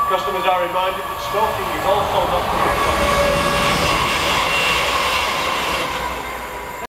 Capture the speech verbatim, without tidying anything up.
Customers are reminded that smoking is also not